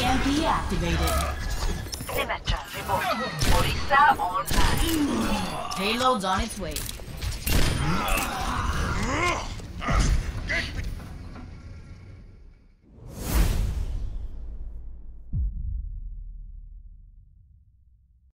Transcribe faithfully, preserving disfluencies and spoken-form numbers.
M P activated. Symmetra remote. Orisa online. Payload's on its way.